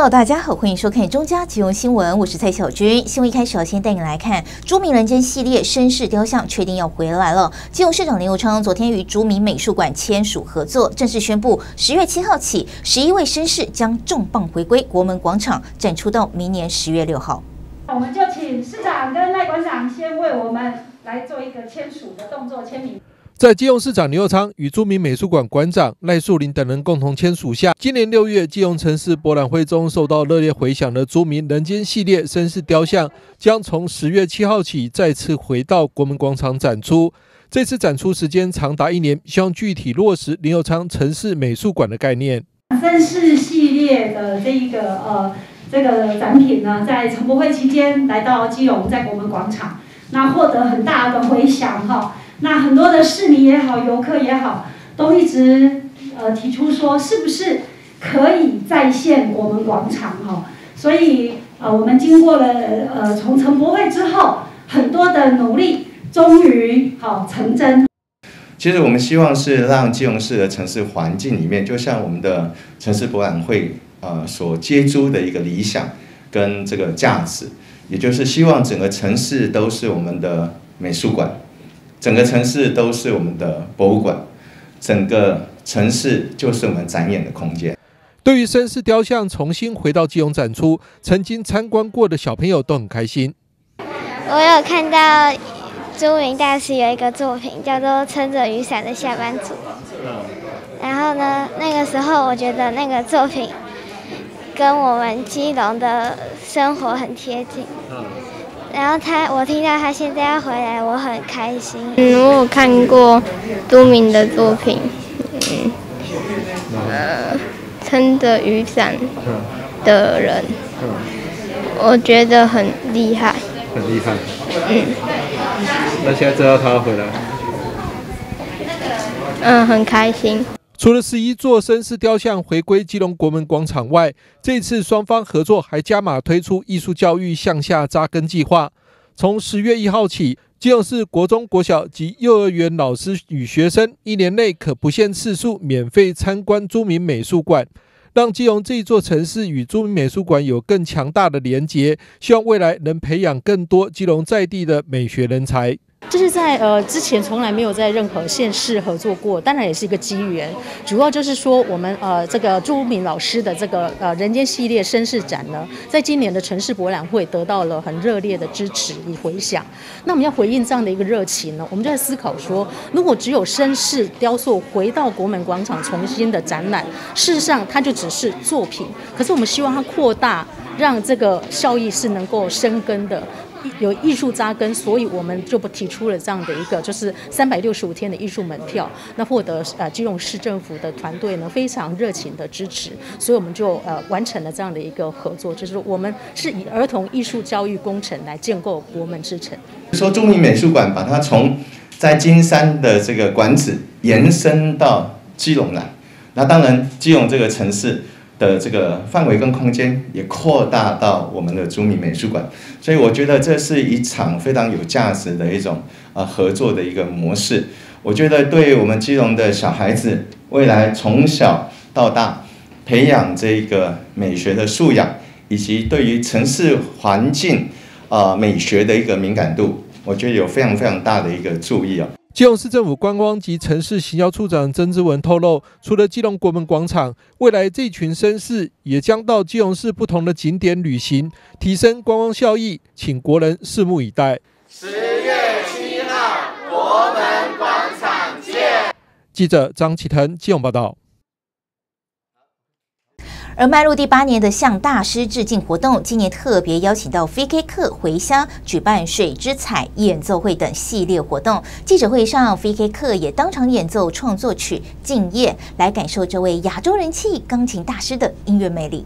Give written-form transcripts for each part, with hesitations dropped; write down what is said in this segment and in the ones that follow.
Hello， 大家好，欢迎收看中嘉金融新闻，我是蔡小军。新闻一开始要先带你来看朱铭人间系列绅士雕像确定要回来了。基隆市长林右昌昨天与朱铭美术馆签署合作，正式宣布10月7号起，11位绅士将重磅回归国门广场，展出到明年10月6号。 我们就请市长跟赖馆长先为我们来做一个签署的动作签名。 在基隆市长林右昌与朱铭美术馆馆长赖树林等人共同签署下，今年6月基隆城市博览会中受到热烈回响的朱铭人间系列绅士雕像，将从10月7号起再次回到国门广场展出。这次展出时间长达1年，希望具体落实林右昌城市美术馆的概念。 绅士系列的这个展品呢，在城博会期间来到基隆，在国门广场，那获得很大的回响哈。那很多的市民也好，游客也好，都一直提出说，是不是可以再现国门广场哈？所以我们经过了从城博会之后很多的努力，终于成真。 其实我们希望是让基隆市的城市环境里面，就像我们的城市博览会所接诸的一个理想跟这个价值，也就是希望整个城市都是我们的美术馆。整个城市都是我们的博物馆，整个城市就是我们展演的空间。 对于绅士雕像重新回到基隆展出，曾经参观过的小朋友都很开心。 我有看到朱铭大师有一个作品叫做《撑着雨伞的下班族》，然后呢，那个时候我觉得那个作品跟我们基隆的生活很贴近。然后我听到他现在要回来，我很开心。我有看过朱铭的作品，撑着雨伞的人，我觉得很厉害。 很厉害。那现在知道他要回来。 很开心。 除了11座绅士雕像回归基隆国门广场外，这次双方合作还加码推出艺术教育向下扎根计划。从10月1号起，基隆市国中、国小及幼儿园老师与学生1年内可不限次数免费参观朱铭美术馆，让基隆这一座城市与朱铭美术馆有更强大的连结，希望未来能培养更多基隆在地的美学人才。 这是在之前从来没有在任何县市合作过，当然也是一个机缘。主要就是说我们这个朱铭老师的这个人间系列绅士展呢，在今年的城市博览会得到了很热烈的支持与回响。那我们要回应这样的一个热情呢，我们就在思考说，如果只有绅士雕塑回到国门广场重新的展览，事实上它就只是作品，可是我们希望它扩大，让这个效益是能够生根的。有艺术扎根，所以我们就提出了这样的一个，就是365天的艺术门票。那获得基隆市政府的团队呢非常热情的支持，所以我们就完成了这样的一个合作，就是我们是以儿童艺术教育工程来建构国门之城。 说朱铭美术馆把它从在金山的这个馆址延伸到基隆来，那当然基隆这个城市的这个范围跟空间也扩大到我们的朱铭美术馆，所以我觉得这是一场非常有价值的一种合作的一个模式。我觉得对我们基隆的小孩子未来从小到大培养这个美学的素养，以及对于城市环境美学的一个敏感度，我觉得有非常非常大的一个注意。 基隆市政府观光及城市行销处长曾之文透露，除了基隆国门广场，未来这群绅士也将到基隆市不同的景点旅行，提升观光效益，请国人拭目以待。 10月7号，国门广场见。 记者张启腾基隆报道。 而迈入第8年的向大师致敬活动，今年特别邀请到 VK 客回乡举办水之彩演奏会等系列活动。记者会上 ，VK 客也当场演奏创作曲《静夜》，来感受这位亚洲人气钢琴大师的音乐魅力。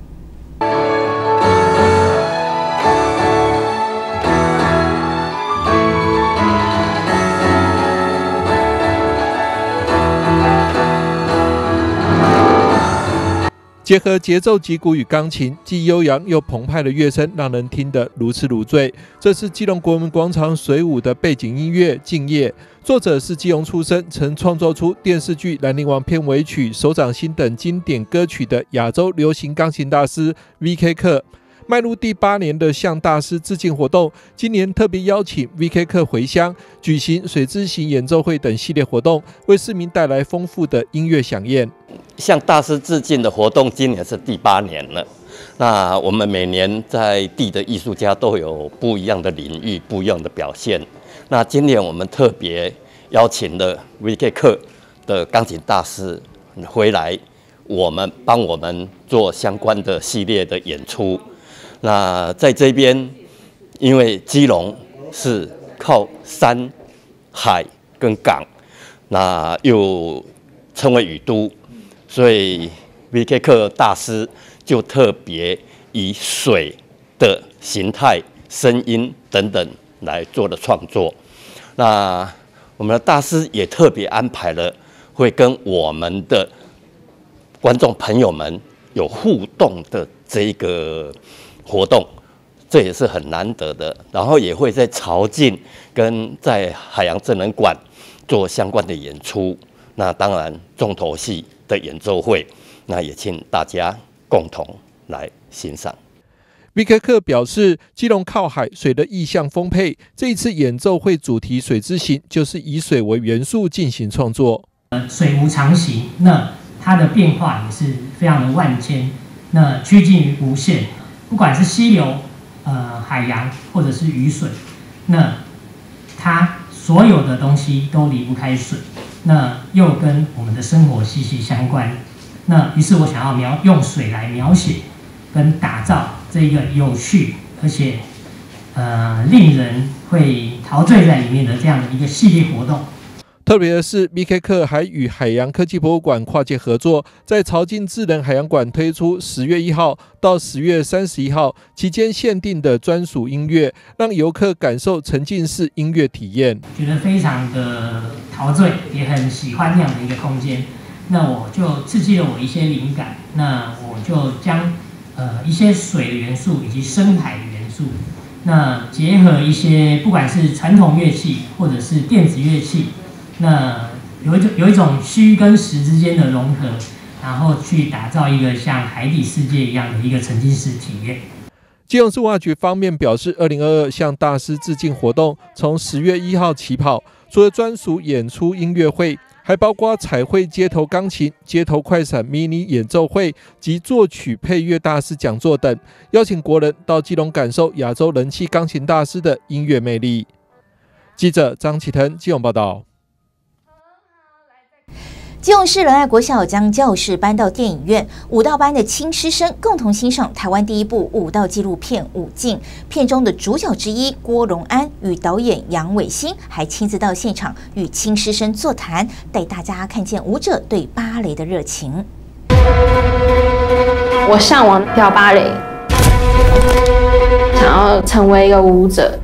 结合节奏击鼓与钢琴，既悠扬又澎湃的乐声，让人听得如痴如醉。这是基隆国门广场水舞的背景音乐《静夜》，作者是基隆出身，曾创作出电视剧《兰陵王》片尾曲、手掌心等经典歌曲的亚洲流行钢琴大师 V.K. 克。迈入第8年的向大师致敬活动，今年特别邀请 V.K. 克回乡，举行水之行演奏会等系列活动，为市民带来丰富的音乐飨宴。 向大师致敬的活动今年是第8年了。那我们每年在地的艺术家都有不一样的领域、不一样的表现。那今年我们特别邀请了 V.K. 克的钢琴大师回来，帮我们做相关的系列的演出。那在这边，因为基隆是靠山、海跟港，那又称为雨都，所以 V.K. 克大师就特别以水的形态、声音等等来做的创作。那我们的大师也特别安排了会跟我们的观众朋友们有互动的这个活动，这也是很难得的。然后也会在潮境跟在海洋智能馆做相关的演出。那当然重头戏的演奏会，那也请大家共同来欣赏。 V.K. 克表示，基隆靠海，水的意象丰沛。这一次演奏会主题“水之行”就是以水为元素进行创作。 水无常形，那它的变化也是非常的万千，那趋近于无限。不管是溪流、海洋或者是雨水，那它所有的东西都离不开水，那又跟我们的生活息息相关。那于是我想要用水来描写跟打造这个有趣而且令人会陶醉在里面的这样的一个系列活动。 特别的是 ，V.K. 克还与海洋科技博物馆跨界合作，在潮境智能海洋馆推出10月1号到10月31号期间限定的专属音乐，让游客感受沉浸式音乐体验。 觉得非常的陶醉，也很喜欢这样的一个空间。那我就刺激了我一些灵感，那我就将一些水的元素以及深海的元素，那结合一些不管是传统乐器或者是电子乐器。那有一种虚跟实之间的融合，然后去打造一个像海底世界一样的一个沉浸式体验。 基隆市文化局方面表示，2022向大师致敬活动从10月1号起跑，除了专属演出音乐会，还包括彩绘街头钢琴、街头快闪迷你演奏会及作曲配乐大师讲座等，邀请国人到基隆感受亚洲人气钢琴大师的音乐魅力。记者张启腾基隆报道。 基隆市仁爱国小将教室搬到电影院，舞蹈班的亲师生共同欣赏台湾第一部舞蹈纪录片《舞境》。片中的主角之一郭荣安与导演杨伟新还亲自到现场与亲师生座谈，带大家看见舞者对芭蕾的热情。 我向往跳芭蕾，想要成为一个舞者，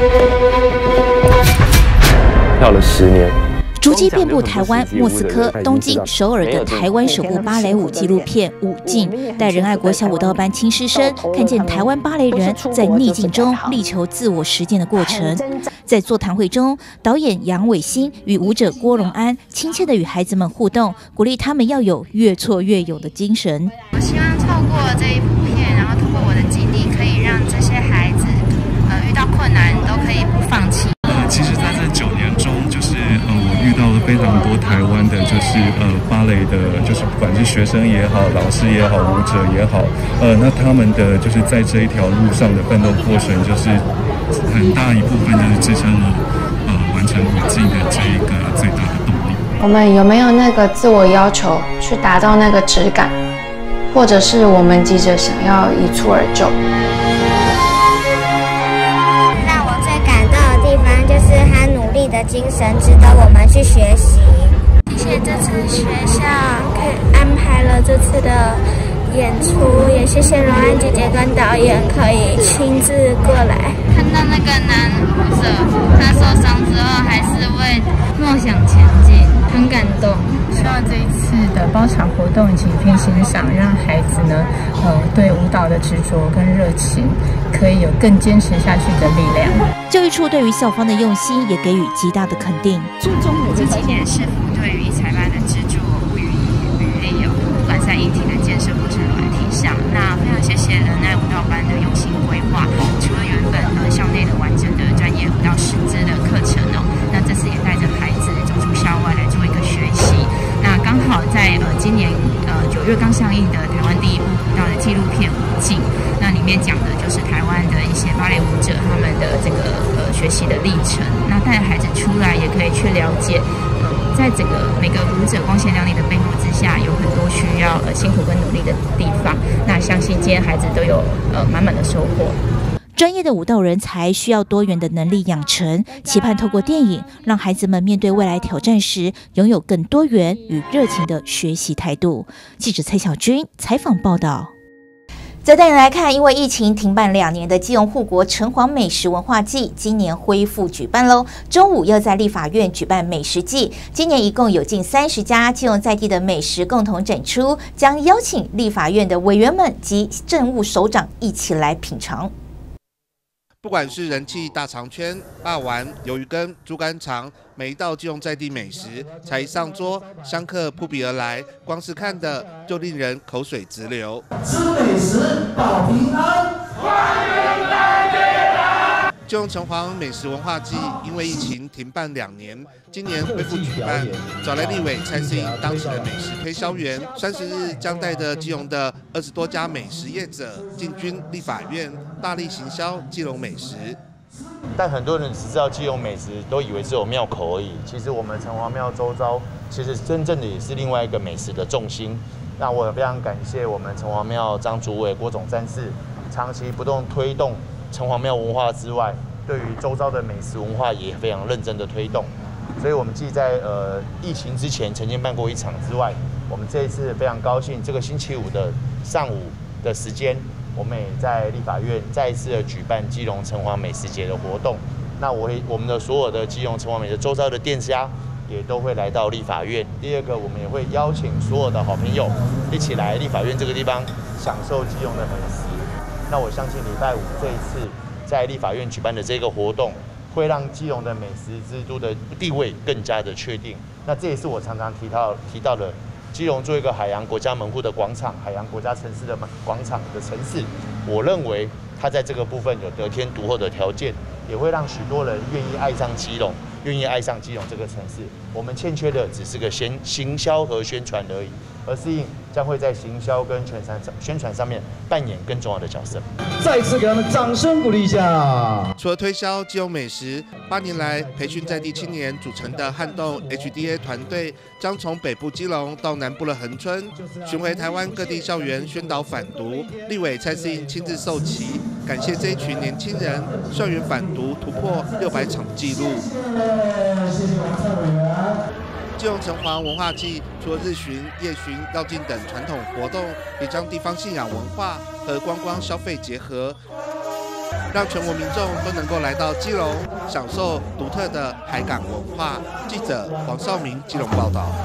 跳了10年。 足迹遍布台湾、莫斯科、东京、首尔的台湾首部芭蕾舞纪录片《舞境》，带仁爱国小舞蹈班亲师生看见台湾芭蕾人在逆境中力求自我实践的过程。在座谈会中，导演杨伟新与舞者郭荣安亲切地与孩子们互动，鼓励他们要有越挫越勇的精神。 我希望透过这一部片，然后透过我的经历，可以让这些孩子遇到困难都可以不放弃。 其实在这9年中，就是我遇到了非常多台湾的，就是芭蕾的，就是不管是学生也好，老师也好，舞者也好，那他们的就是在这一条路上的奋斗过程，就是很大一部分就是支撑了完成舞境的这一个最大的动力。 我们有没有那个自我要求去达到那个质感，或者是我们急着想要一蹴而就？ 的精神值得我们去学习。 谢谢这次学校安排了这次的演出，也谢谢荣安姐姐跟导演可以亲自过来。看到那个男舞者，他受伤之后还是为梦想前进，很感动。 希望这一次的包场活动以及影片欣赏，让孩子呢，对舞蹈的执着跟热情，可以有更坚持下去的力量。 教育处对于校方的用心也给予极大的肯定。 注重的这青年是否对于才班的制作不遗余力不管在硬体的建设或是软体上，那非常谢谢仁爱舞蹈班的用心规划。除了原本校内的完整的专业舞蹈师资的课程那这次也带着孩子走出校外来做一个学习。那刚好在今年9月刚上映的台湾第一部舞蹈的纪录片《舞境》，那里面讲的就是台湾的一些芭蕾舞者他们的这个学习的历程。那带着孩子出来，也可以去了解，在整个每个舞者光鲜亮丽的背后之下，有很多需要辛苦跟努力的地方。那相信今天孩子都有满满的收获。 专业的舞蹈人才需要多元的能力养成，期盼透过电影，让孩子们面对未来挑战时，拥有更多元与热情的学习态度。记者蔡小军采访报道。再带你来看，因为疫情停办2年的基隆护国城隍美食文化季，今年恢复举办喽。周五要在立法院举办美食季，今年一共有近30家基隆在地的美食共同展出，将邀请立法院的委员们及政务首长一起来品尝。 不管是人气大肠圈、霸丸、鱿鱼羹、猪肝肠，每一道基隆在地美食才一上桌，香客扑鼻而来，光是看的就令人口水直流。吃美食保平安，欢迎来电来！基隆城隍美食文化季因为疫情停办2年，今年恢复举办，找来立委蔡适应当时的美食推销员，30日将带着基隆的20多家美食业者进军立法院，大力行销基隆美食。 但很多人只知道基隆美食，都以为只有庙口而已。其实我们城隍庙周遭，其实真正的也是另外一个美食的重心。那我也非常感谢我们城隍庙张主委、郭总战士，长期不断推动城隍庙文化之外，对于周遭的美食文化也非常认真的推动。所以我们既在疫情之前曾经办过1场之外，我们这一次非常高兴，这个星期五的上午的时间，我们也在立法院再一次的举办基隆城隍美食节的活动。那我们的所有的基隆城隍美食周遭的店家也都会来到立法院。第二个，我们也会邀请所有的好朋友一起来立法院这个地方享受基隆的美食。那我相信礼拜五这一次在立法院举办的这个活动，会让基隆的美食之都的地位更加的确定。那这也是我常常提到的，基隆做一个海洋国家门户的广场，海洋国家城市的广场的城市，我认为它在这个部分有得天独厚的条件，也会让许多人愿意爱上基隆，愿意爱上基隆这个城市。我们欠缺的只是个行销和宣传而已，而适应将会在行销跟宣传上面扮演更重要的角色。 再次给他们掌声鼓励一下。 除了推销基隆美食，8年来培训在地青年组成的撼动 HDA 团队，将从北部基隆到南部的恒春，巡回台湾各地校园宣导反毒。立委蔡适应亲自授旗，感谢这一群年轻人校园反毒突破600场纪录。 谢谢王蔡委员。 基隆城隍文化季除了日巡、夜巡、绕境等传统活动，也将地方信仰文化和观光消费结合，让全国民众都能够来到基隆，享受独特的海港文化。记者黄少明基隆报道。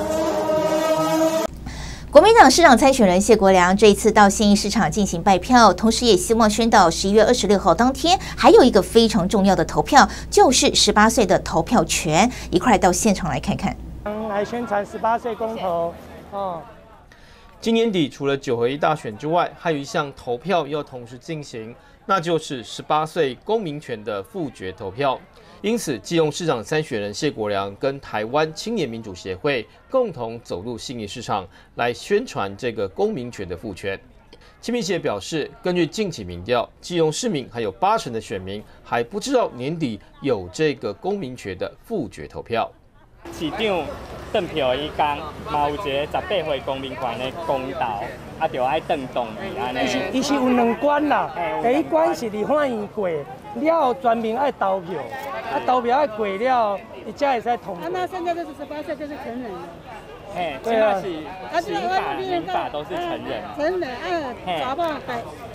国民党市长参选人谢国良这一次到信义市场进行拜票，同时也希望宣导11月26号当天还有一个非常重要的投票，就是18岁的投票权。一块到现场来看看。 来宣传18岁公投哦。 今年底除了9合1大选之外，还有一项投票要同时进行，那就是18岁公民权的复决投票。因此，基隆市长参选人谢国良跟台湾青年民主协会共同走入信义市场，来宣传这个公民权的复权。青民协表示，根据近期民调，基隆市民还有80%的选民还不知道年底有这个公民权的复决投票。 市长登票伊讲，嘛有一个18岁公民权的公投，啊，就爱登动议安尼。 伊是有2关啦，第一关是立法院过了，全民爱投票，啊，投票爱过了，伊才会使通过。 那现在就是18岁就是成人了。 嘿，现在是刑法、民法都是成人。 成人，查某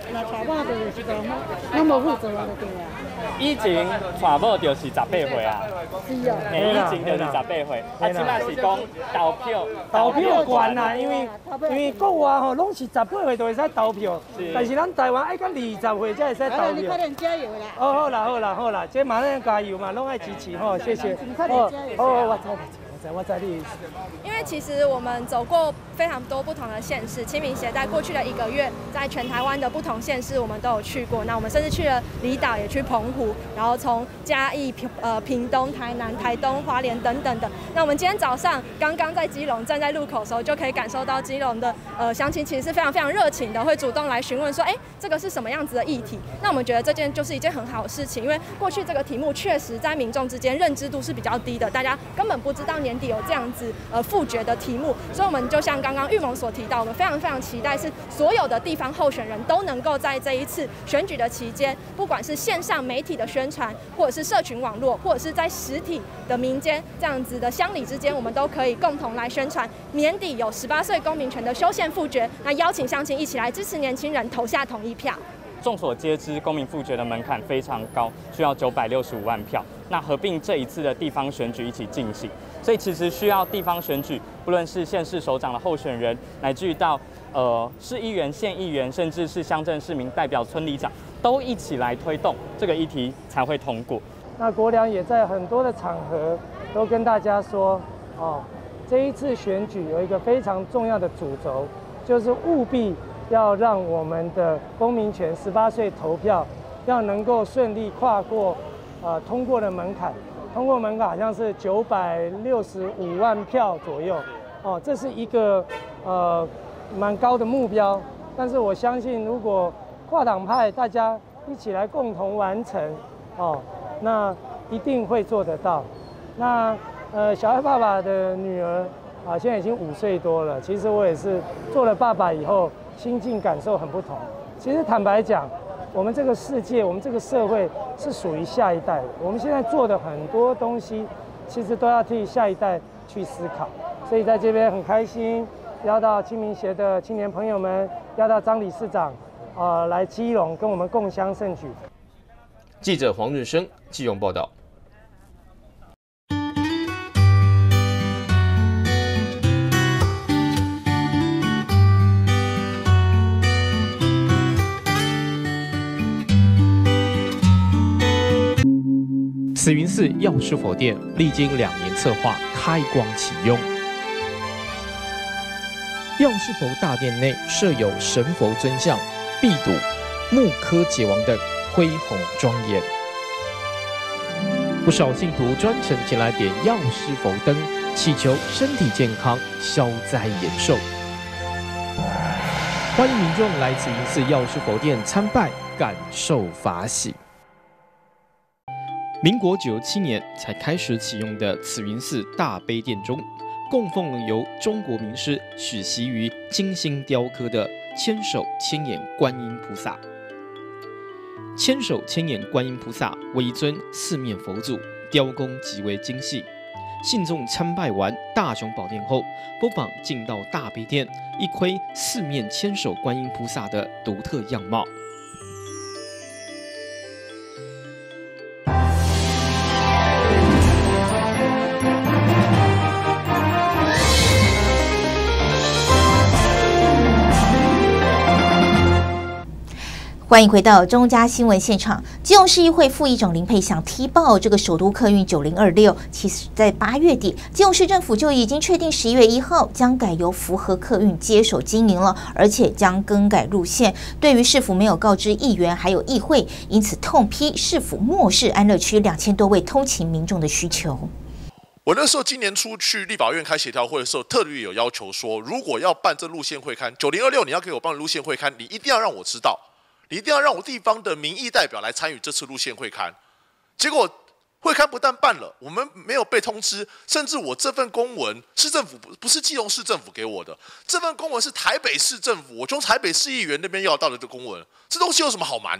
那娶某就是讲，那么负责就对啊。 以前娶某就是18岁啊， 是啊， 以前就是18岁，啊，即摆是讲投票权啦，因为国外吼拢是18岁就会使投票，但是咱台湾爱到20岁才会使投票。 你快点加油啦！ 哦，好啦，这马上加油嘛，拢爱支持吼，谢谢。哦，我在你。 因为其实我们走过非常多不同的县市，青民协在过去的1个月，在全台湾的不同县市我们都有去过。那我们甚至去了离岛，也去澎湖，然后从嘉义、屏东、台南、台东、花莲等等的。那我们今天早上刚刚在基隆站在路口的时候，就可以感受到基隆的乡亲其实是非常热情的，会主动来询问说，这个是什么样子的议题？那我们觉得这件就是一件很好的事情，因为过去这个题目确实在民众之间认知度是比较低的，大家根本不知道年底有这样子复决的题目，所以我们就像刚刚玉萌所提到，我们非常期待是所有的地方候选人都能够在这一次选举的期间，不管是线上媒体的宣传，或者是社群网络，或者是在实体的民间这样子的乡里之间，我们都可以共同来宣传年底有18岁公民权的修宪复决，那邀请乡亲一起来支持年轻人投下同意票。 众所皆知，公民复决的门槛非常高，需要965万票。那合并这一次的地方选举一起进行，所以其实需要地方选举，不论是县市首长的候选人，乃至于到市议员、县议员，甚至是乡镇市民代表、村里长，都一起来推动这个议题才会通过。 那国良也在很多的场合都跟大家说，这一次选举有一个非常重要的主轴，就是务必要让我们的公民权18岁投票要能够顺利跨过通过的门槛，通过门槛好像是965万票左右，这是一个蛮高的目标。但是我相信，如果跨党派大家一起来共同完成，那一定会做得到。那小爱爸爸的女儿现在已经5岁多了。其实我也是做了爸爸以后，心境感受很不同。其实坦白讲，我们这个世界，我们这个社会是属于下一代的。我们现在做的很多东西，其实都要替下一代去思考。所以在这边很开心，邀到青民协的青年朋友们，邀到张理事长来基隆跟我们共襄盛举。 记者黄日升基隆报道。慈云寺药师佛殿历经2年策划，开光启用。药师佛大殿内设有神佛尊像、壁堵、木刻结王等，恢宏庄严。不少信徒专程前来点药师佛灯，祈求身体健康、消灾延寿。欢迎民众来慈云寺药师佛殿参拜，感受法喜。民国97年才开始启用的慈云寺大悲殿中，供奉了由中国名师许习于精心雕刻的千手千眼观音菩萨。千手千眼观音菩萨为一尊四面佛祖，雕工极为精细。信众参拜完大雄宝殿后，不妨进到大悲殿，一窥四面千手观音菩萨的独特样貌。 欢迎回到中嘉新闻现场。基隆市议会副议长林佩祥踢爆这个首都客运9026，其实在8月底，基隆市政府就已经确定11月1号将改由福和客运接手经营了，而且将更改路线。对于市府没有告知议员还有议会，因此痛批市府漠视安乐区2000多位通勤民众的需求。 我那时候今年初去立法院开协调会的时候，特别有要求说，如果要办这路线会刊9026，你要给我办路线会刊，你一定要让我知道。你一定要让我地方的民意代表来参与这次路线会刊，结果会刊不但办了，我们没有被通知，甚至我这份公文，市政府不是基隆市政府给我的，这份公文是台北市政府，我从台北市议员那边要到的这公文，这东西有什么好瞒的？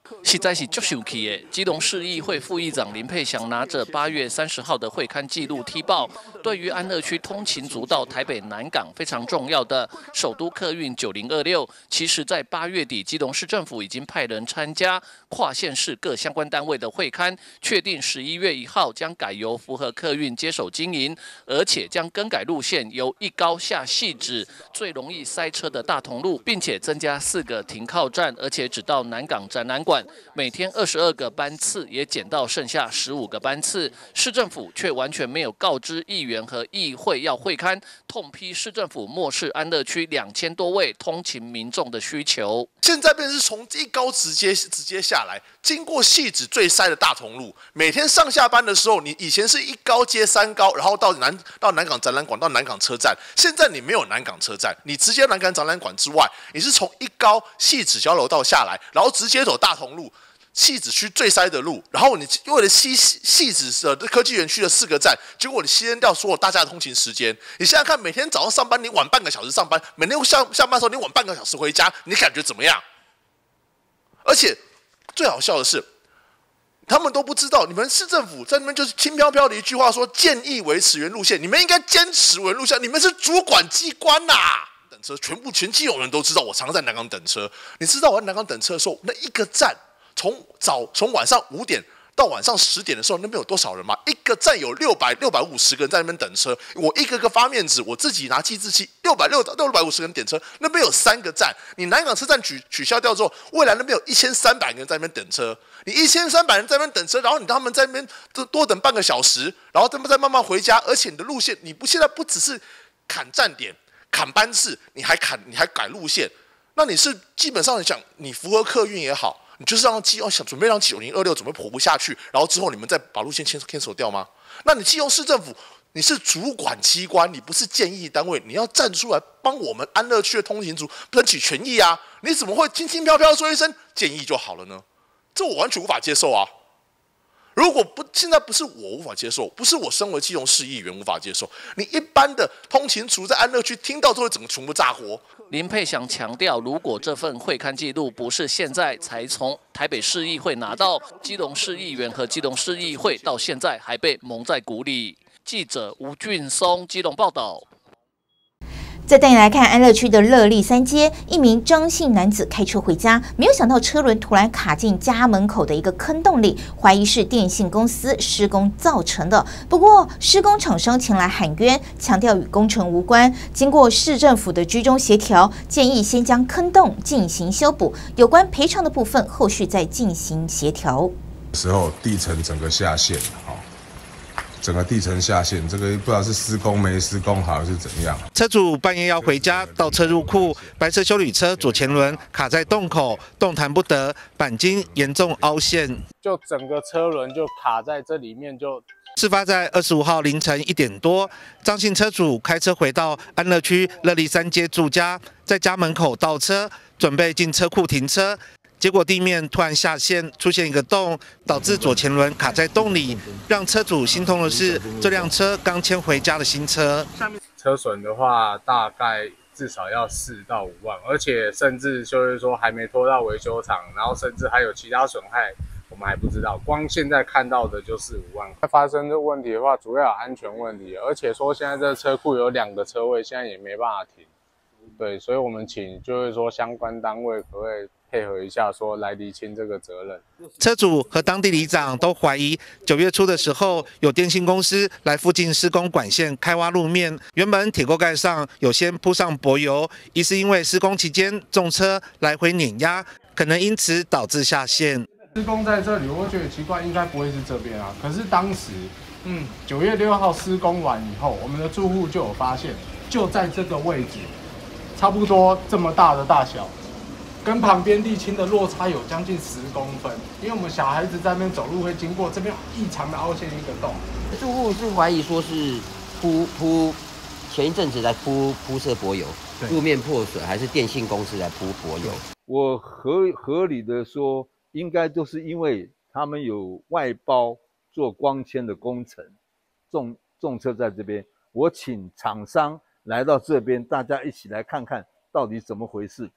实在是足生气的。基隆市议会副议长林佩祥拿着8月30号的会刊记录踢爆，对于安乐区通勤族到台北南港非常重要的首都客运9026，其实在8月底，基隆市政府已经派人参加跨县市各相关单位的会刊，确定11月1号将改由福和客运接手经营，而且将更改路线，由一高下汐止最容易塞车的大同路，并且增加4个停靠站，而且只到南港展览馆，每天22个班次也减到剩下15个班次。市政府却完全没有告知议员和议会要会刊，痛批市政府漠视安乐区2000多位通勤民众的需求。 现在便是从一高直接下来，经过汐止最塞的大同路，每天上下班的时候，你以前是一高接3高，然后到南港展览馆到南港车站，现在你没有南港车站，你直接南港展览馆之外，你是从一高汐止交流道下来，然后直接走大同路。汐止区最塞的路，然后你为了汐止的科技园区的4个站，结果你牺牲掉所有大家的通勤时间。你现在看，每天早上上班你晚半个小时上班，每天下班的时候你晚半个小时回家，你感觉怎么样？而且最好笑的是，他们都不知道，你们市政府在那边就是轻飘飘的一句话说建议维持原路线，你们应该坚持原路线，你们是主管机关呐、等车全基隆人都知道，我常在南港等车。你知道我在南港等车的时候，那一个站。从晚上5点到晚上10点的时候，那边有多少人吗？一个站有650个人在那边等车，我一个个发面纸，我自己拿计字器，650个人点车，那边有3个站。你南港车站取消掉之后，未来那边有1300个人在那边等车。你1300人在那边等车，然后你让他们在那边多等半个小时，然后再慢慢回家，而且你的路线，现在不只是砍站点、砍班次，你还改路线，那你是基本上讲你符合客运也好。你就是准备让9026准备活不下去，然后之后你们再把路线牵手掉吗？那你基隆市政府，你是主管机关，你不是建议单位，你要站出来帮我们安乐区的通勤族争取权益啊！你怎么会轻轻飘飘说一声建议就好了呢？这我完全无法接受啊！如果现在不是我无法接受，不是我身为基隆市议员无法接受，你一般的通勤族在安乐区听到之后，整个全部炸锅。 林佩祥强调，如果这份会刊记录不是现在才从台北市议会拿到，基隆市议员和基隆市议会到现在还被蒙在鼓里。记者吴俊松基隆报道。 再带你来看安乐区的乐利3街，一名张姓男子开车回家，没有想到车轮突然卡进家门口的一个坑洞里，怀疑是电信公司施工造成的。不过施工厂商前来喊冤，强调与工程无关。经过市政府的居中协调，建议先将坑洞进行修补，有关赔偿的部分后续再进行协调。 时候地层整个下陷，整个地层下陷，这个不知道是施工没施工好还是怎样。 车主半夜要回家，倒车入库，白色休旅车左前轮卡在洞口，动弹不得，钣金严重凹陷， 就整个车轮就卡在这里面。 事发在25号凌晨1点多，张姓车主开车回到安乐区乐利3街住家，在家门口倒车，准备进车库停车。结果地面突然下陷，出现一个洞，导致左前轮卡在洞里。让车主心痛的是，这辆车刚迁回家的新车。 车损的话，大概至少要4到5万，而且甚至就是说还没拖到维修厂，然后甚至还有其他损害，我们还不知道。光现在看到的就4、5万。发生这问题的话，主要有安全问题，而且说现在这车库有2个车位，现在也没办法停。对，所以我们请就是说相关单位可不可以配合一下，说来厘清这个责任。 车主和当地里长都怀疑，9月初的时候有电信公司来附近施工管线开挖路面，原本铁锅盖上有先铺上柏油，疑似因为施工期间重车来回碾压，可能因此导致下陷。 施工在这里，我觉得奇怪，应该不会是这边啊。可是当时，9月6号施工完以后，我们的住户就有发现，就在这个位置，差不多这么大的大小。跟旁边沥青的落差有将近10公分，因为我们小孩子在那边走路会经过这边异常的凹陷一个洞。 住户是怀疑说是前一阵子来铺设柏油，路面破损，还是电信公司来铺柏油？ 我合理的说，应该都是因为他们有外包做光纤的工程，重车在这边，我请厂商来到这边，大家一起来看看到底怎么回事。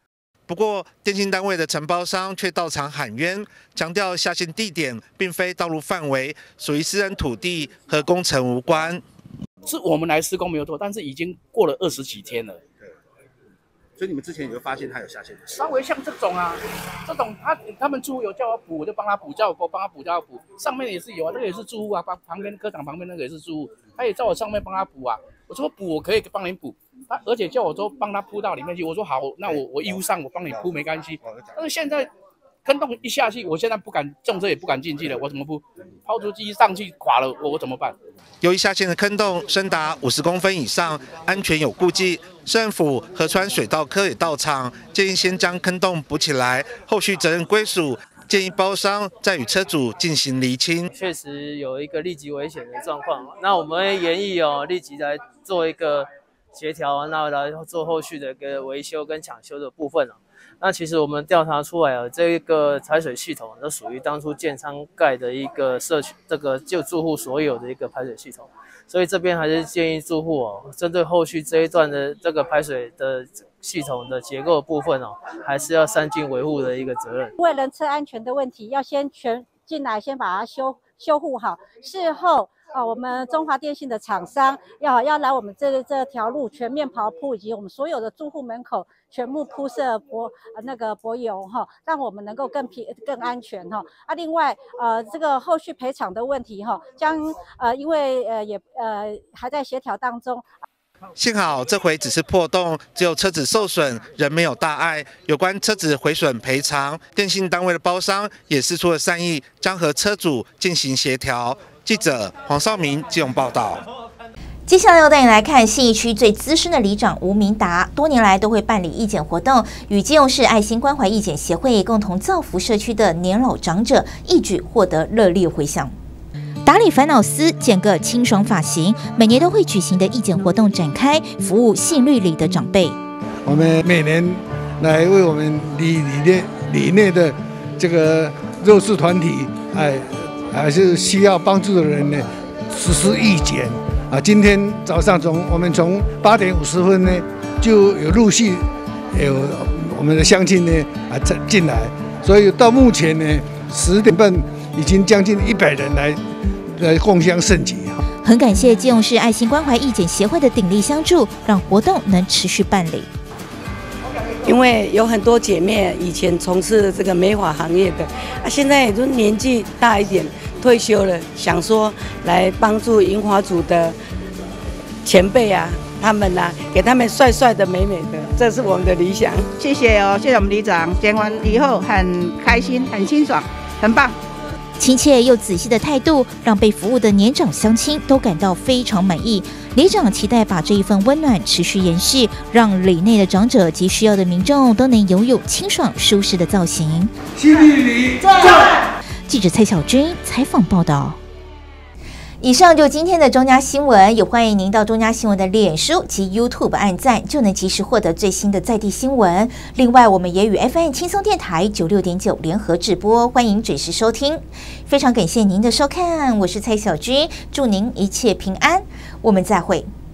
不过，电信单位的承包商却到场喊冤，强调下线地点并非道路范围，属于私人土地，和工程无关。 是我们来施工没有错，但是已经过了20几天了。 所以你们之前有发现他有下线？ 稍微像这种啊，这种他们住户有叫我补，我就帮他补，叫我帮他补，叫我补。上面也是有啊，这个也是住户啊，旁边科长旁边那个也是住户，他也叫我上面帮他补啊。我说补我可以帮你补，而且叫我说帮他铺到里面去。我说好，那我义务上我帮你铺没关系。但是现在坑洞一下去，我现在不敢重车也不敢进去了，我怎么铺？抛出机上去垮了，我怎么办？ 由于下线的坑洞深达50公分以上，安全有顾忌，市政府河川水道科也到场，建议先将坑洞补起来，后续责任归属，建议包商再与车主进行厘清。 确实有一个立即危险的状况，那我们会研议立即来做一个协调，那来做后续的一个维修跟抢修的部分。那其实我们调查出来这个排水系统都属于当初建商盖的一个社区，这个就住户所有的一个排水系统，所以这边还是建议住户针对后续这一段的这个排水的系统的结构的部分还是要善尽维护的一个责任。 为人车安全的问题，要先全进来先把它修护好，事后。我们中华电信的厂商要来我们这条路全面刨铺，以及我们所有的住户门口全部铺设柏油让我们能够更安全另外这个后续赔偿的问题将因为还在协调当中。 幸好这回只是破洞，只有车子受损，人没有大碍。有关车子毁损赔偿，电信单位的包商也释出了善意，将和车主进行协调。记者黄少明基隆报道。 接下来要带你来看信义区最资深的里长吴明达，多年来都会办理义检活动，与基隆市爱心关怀义检协会共同造福社区的年老长者，一举获得热烈回响。打理烦恼丝，剪个清爽发型，每年都会举行的义检活动展开，服务信律里的长辈。 我们每年来为我们里内的这个弱势团体，还是需要帮助的人呢，实施义检今天早上我们从8点50分呢，就有陆续有我们的乡亲呢进来，所以到目前呢10点半已经将近100人来共襄盛举。 很感谢基隆市爱心关怀义检协会的鼎力相助，让活动能持续办理。 因为有很多姐妹以前从事这个美发行业的，现在也都年纪大一点，退休了，想说来帮助银发族的前辈他们给他们帅帅的、美美的，这是我们的理想。 谢谢谢谢我们里长，剪完以后很开心、很清爽，很棒。 亲切又仔细的态度，让被服务的年长乡亲都感到非常满意。里长期待把这一份温暖持续延续，让里内的长者及需要的民众都能拥有清爽舒适的造型。 信义里赞！ 记者蔡小军采访报道。以上就今天的中嘉新闻，也欢迎您到中嘉新闻的脸书及 YouTube 按赞，就能及时获得最新的在地新闻。另外，我们也与 FM 轻松电台96.9联合直播，欢迎准时收听。非常感谢您的收看，我是蔡小军，祝您一切平安，我们再会。